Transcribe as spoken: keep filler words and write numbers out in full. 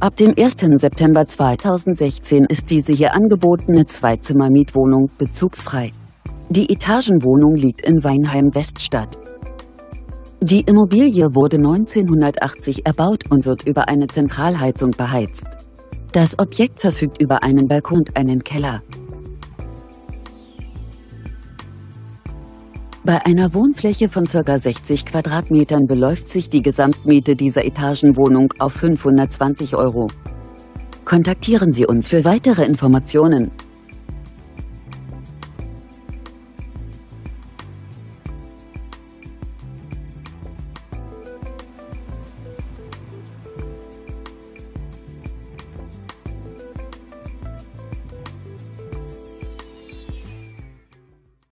Ab dem ersten September zweitausendsechzehn ist diese hier angebotene Zweizimmer-Mietwohnung bezugsfrei. Die Etagenwohnung liegt in Weinheim-Weststadt. Die Immobilie wurde neunzehnhundertachtzig erbaut und wird über eine Zentralheizung beheizt. Das Objekt verfügt über einen Balkon und einen Keller. Bei einer Wohnfläche von ca. sechzig Quadratmetern beläuft sich die Gesamtmiete dieser Etagenwohnung auf fünfhundertzwanzig Euro. Kontaktieren Sie uns für weitere Informationen.